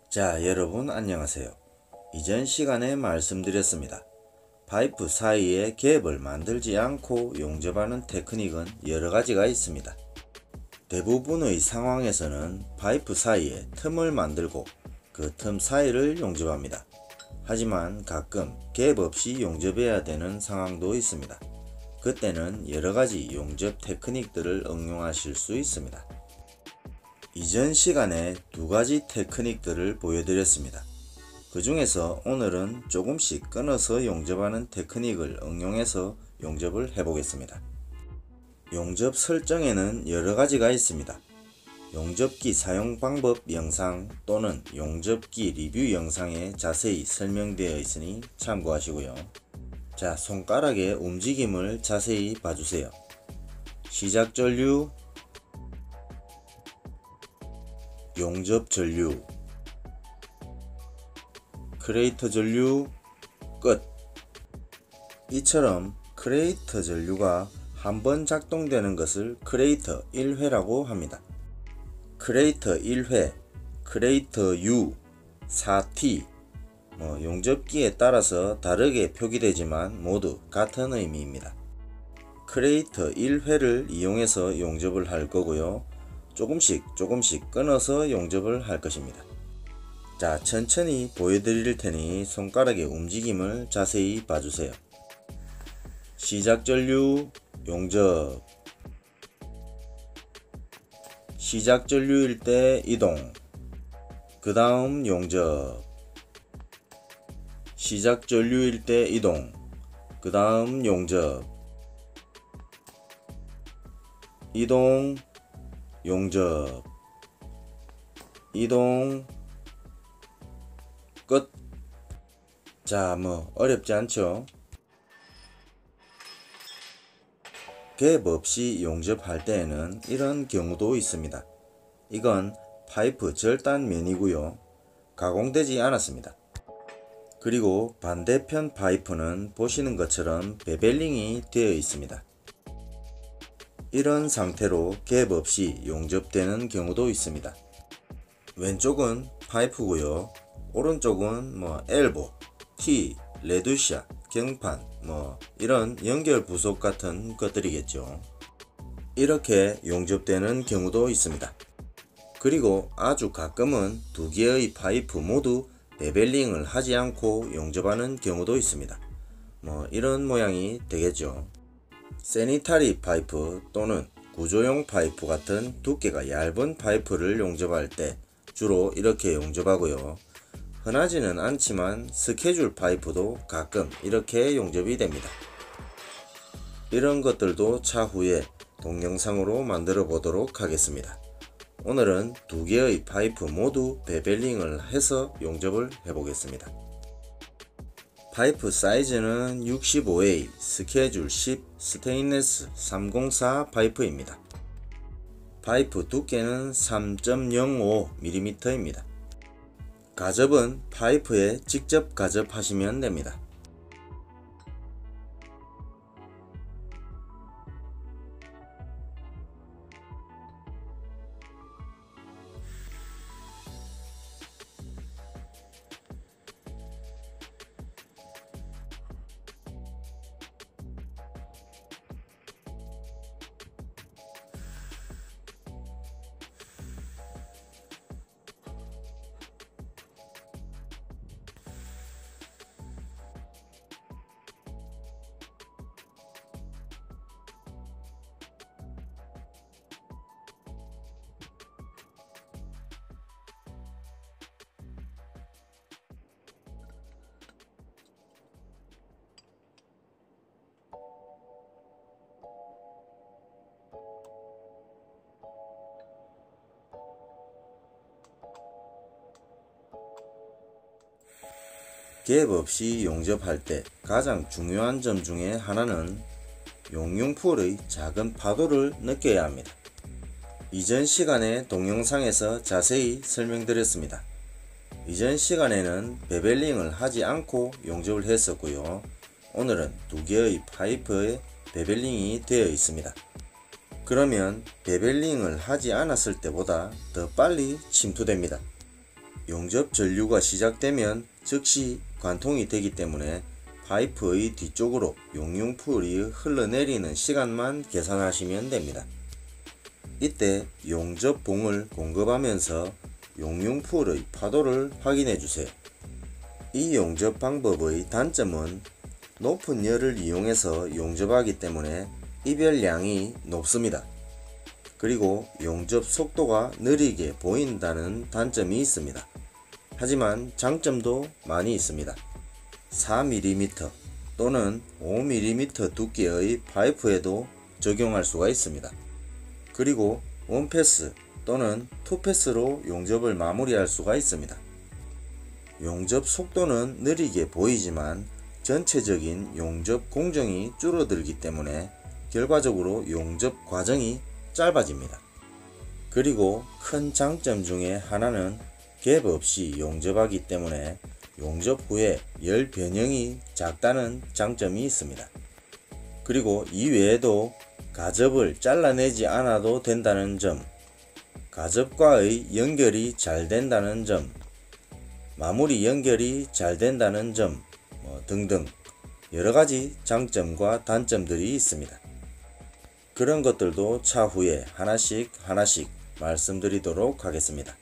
자, 여러분 안녕하세요. 이전 시간에 말씀드렸습니다. 파이프 사이에 갭을 만들지 않고 용접하는 테크닉은 여러가지가 있습니다. 대부분의 상황에서는 파이프 사이에 틈을 만들고 그 틈 사이를 용접합니다. 하지만 가끔 갭 없이 용접해야 되는 상황도 있습니다. 그때는 여러가지 용접 테크닉들을 응용하실 수 있습니다. 이전 시간에 두 가지 테크닉들을 보여드렸습니다. 그 중에서 오늘은 조금씩 끊어서 용접하는 테크닉을 응용해서 용접을 해보겠습니다. 용접 설정에는 여러가지가 있습니다. 용접기 사용 방법 영상 또는 용접기 리뷰 영상에 자세히 설명되어 있으니 참고하시고요. 자, 손가락의 움직임을 자세히 봐주세요. 시작 전류, 용접 전류, 크레이터 전류, 끝. 이처럼 크레이터 전류가 한번 작동되는 것을 크레이터 1회라고 합니다. 크레이터 1회, 크레이터 U, 4T, 용접기에 따라서 다르게 표기되지만 모두 같은 의미입니다. 크레이터 1회를 이용해서 용접을 할 거고요. 조금씩 끊어서 용접을 할 것입니다. 자, 천천히 보여드릴 테니 손가락의 움직임을 자세히 봐주세요. 시작 전류, 용접. 시작 전류일 때 이동. 그 다음 용접. 시작 전류일 때 이동. 그 다음 용접. 이동, 용접, 이동, 끝. 자, 어렵지 않죠? 갭 없이 용접할 때에는 이런 경우도 있습니다. 이건 파이프 절단면이고요. 가공되지 않았습니다. 그리고 반대편 파이프는 보시는 것처럼 베벨링이 되어 있습니다. 이런 상태로 갭 없이 용접되는 경우도 있습니다. 왼쪽은 파이프고요. 오른쪽은 엘보, 티, 레두샤, 경판, 이런 연결 부속 같은 것들이겠죠. 이렇게 용접되는 경우도 있습니다. 그리고 아주 가끔은 두 개의 파이프 모두 베벨링을 하지 않고 용접하는 경우도 있습니다. 이런 모양이 되겠죠. 세니타리 파이프 또는 구조용 파이프 같은 두께가 얇은 파이프를 용접할 때 주로 이렇게 용접하고요. 흔하지는 않지만 스케줄 파이프도 가끔 이렇게 용접이 됩니다. 이런 것들도 차후에 동영상으로 만들어 보도록 하겠습니다. 오늘은 두 개의 파이프 모두 베벨링을 해서 용접을 해보겠습니다. 파이프 사이즈는 65A, 스케줄 10, 스테인리스 304 파이프입니다. 파이프 두께는 3.05mm입니다. 가접은 파이프에 직접 가접하시면 됩니다. 갭 없이 용접할 때 가장 중요한 점 중에 하나는 용융풀의 작은 파도를 느껴야 합니다. 이전 시간에 동영상에서 자세히 설명드렸습니다. 이전 시간에는 베벨링을 하지 않고 용접을 했었고요. 오늘은 두 개의 파이프에 베벨링이 되어 있습니다. 그러면 베벨링을 하지 않았을 때보다 더 빨리 침투됩니다. 용접 전류가 시작되면 즉시 관통이 되기 때문에 파이프의 뒤쪽으로 용융풀이 흘러내리는 시간만 계산하시면 됩니다. 이때 용접봉을 공급하면서 용융풀의 파도를 확인해 주세요. 이 용접 방법의 단점은 높은 열을 이용해서 용접하기 때문에 이별량이 높습니다. 그리고 용접 속도가 느리게 보인다는 단점이 있습니다. 하지만 장점도 많이 있습니다. 4mm 또는 5mm 두께의 파이프에도 적용할 수가 있습니다. 그리고 원패스 또는 투패스로 용접을 마무리할 수가 있습니다. 용접 속도는 느리게 보이지만 전체적인 용접 공정이 줄어들기 때문에 결과적으로 용접 과정이 짧아집니다. 그리고 큰 장점 중에 하나는 갭 없이 용접하기 때문에 용접 후에 열 변형이 작다는 장점이 있습니다. 그리고 이외에도 가접을 잘라내지 않아도 된다는 점, 가접과의 연결이 잘 된다는 점, 마무리 연결이 잘 된다는 점 등등 여러가지 장점과 단점들이 있습니다. 그런 것들도 차후에 하나씩 말씀드리도록 하겠습니다.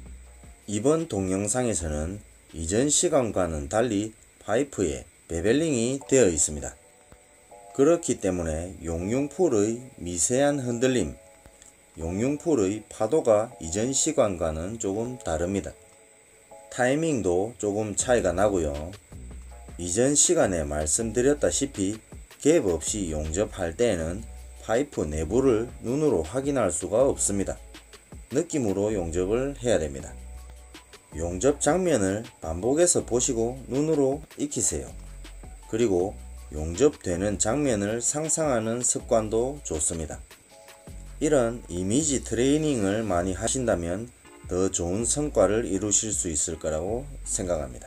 이번 동영상에서는 이전 시간과는 달리 파이프에 베벨링이 되어 있습니다. 그렇기 때문에 용융풀의 미세한 흔들림, 용융풀의 파도가 이전 시간과는 조금 다릅니다. 타이밍도 조금 차이가 나고요. 이전 시간에 말씀드렸다시피 갭 없이 용접할 때에는 파이프 내부를 눈으로 확인할 수가 없습니다. 느낌으로 용접을 해야 됩니다. 용접 장면을 반복해서 보시고 눈으로 익히세요. 그리고 용접되는 장면을 상상하는 습관도 좋습니다. 이런 이미지 트레이닝을 많이 하신다면 더 좋은 성과를 이루실 수 있을 거라고 생각합니다.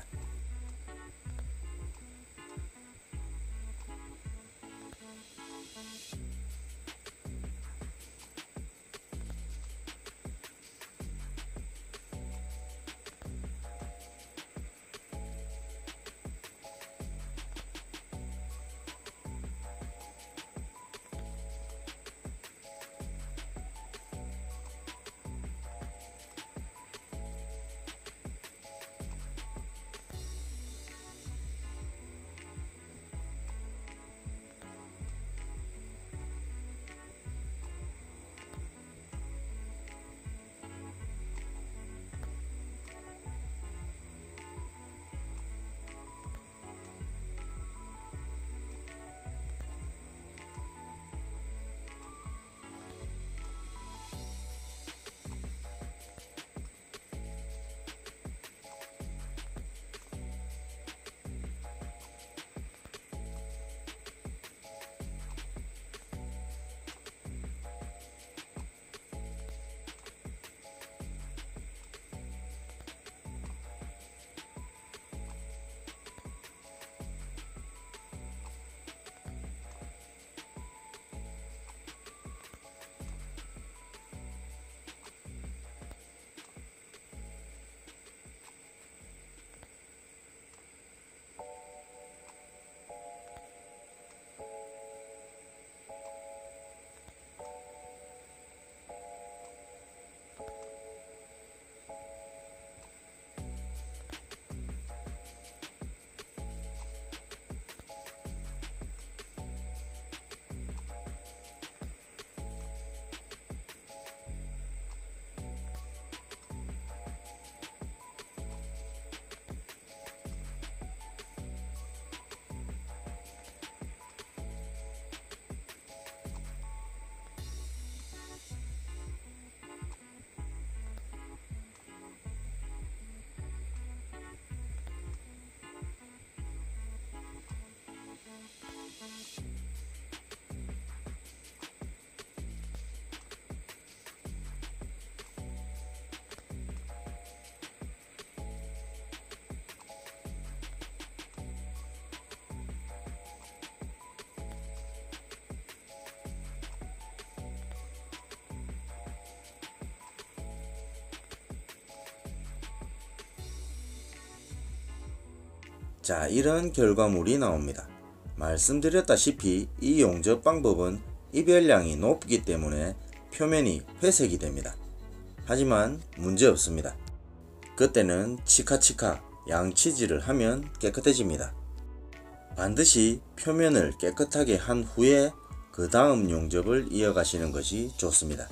자, 이런 결과물이 나옵니다. 말씀드렸다시피 이 용접 방법은 이별량이 높기 때문에 표면이 회색이 됩니다. 하지만 문제 없습니다. 그때는 치카치카 양치질을 하면 깨끗해집니다. 반드시 표면을 깨끗하게 한 후에 그 다음 용접을 이어가시는 것이 좋습니다.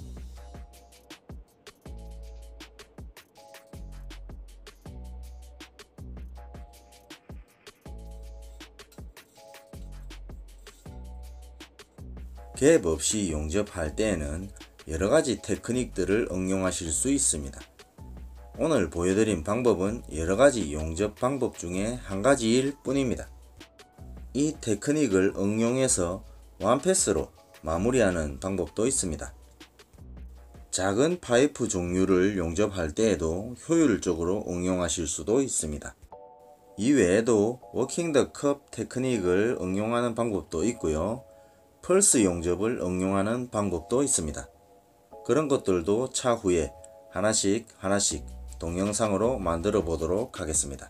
갭 없이 용접할 때에는 여러가지 테크닉들을 응용하실 수 있습니다. 오늘 보여드린 방법은 여러가지 용접 방법 중에 한 가지일 뿐입니다. 이 테크닉을 응용해서 완패스로 마무리하는 방법도 있습니다. 작은 파이프 종류를 용접할 때에도 효율적으로 응용하실 수도 있습니다. 이외에도 워킹 더 컵 테크닉을 응용하는 방법도 있고요. 펄스 용접을 응용하는 방법도 있습니다. 그런 것들도 차후에 하나씩 동영상으로 만들어 보도록 하겠습니다.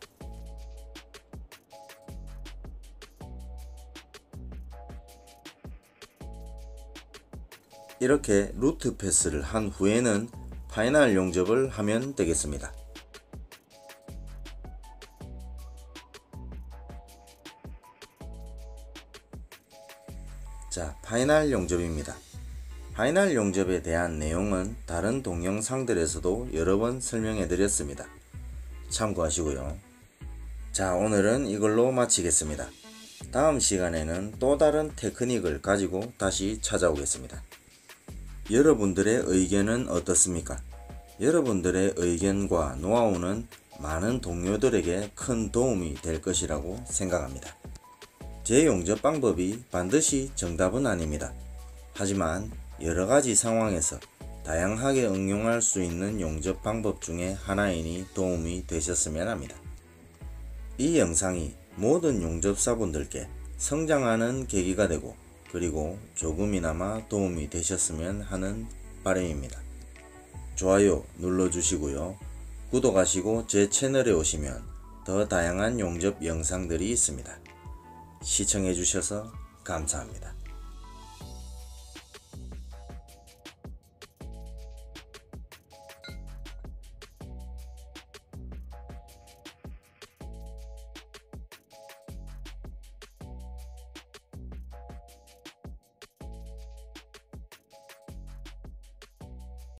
이렇게 루트 패스를 한 후에는 파이널 용접을 하면 되겠습니다. 자, 파이널 용접입니다. 파이널 용접에 대한 내용은 다른 동영상들에서도 여러 번 설명해 드렸습니다. 참고하시고요. 자, 오늘은 이걸로 마치겠습니다. 다음 시간에는 또 다른 테크닉을 가지고 다시 찾아오겠습니다. 여러분들의 의견은 어떻습니까? 여러분들의 의견과 노하우는 많은 동료들에게 큰 도움이 될 것이라고 생각합니다. 제 용접 방법이 반드시 정답은 아닙니다. 하지만 여러가지 상황에서 다양하게 응용할 수 있는 용접 방법 중에 하나이니 도움이 되셨으면 합니다. 이 영상이 모든 용접사분들께 성장하는 계기가 되고 그리고 조금이나마 도움이 되셨으면 하는 바람입니다. 좋아요 눌러주시고요. 구독하시고 제 채널에 오시면 더 다양한 용접 영상들이 있습니다. 시청해주셔서 감사합니다.